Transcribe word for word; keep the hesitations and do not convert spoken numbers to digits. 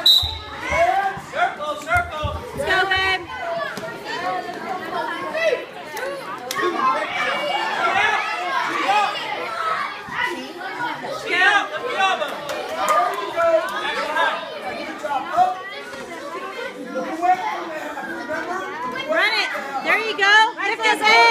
Circle, circle. Let's go, babe. Run it. There you go. Lift his head.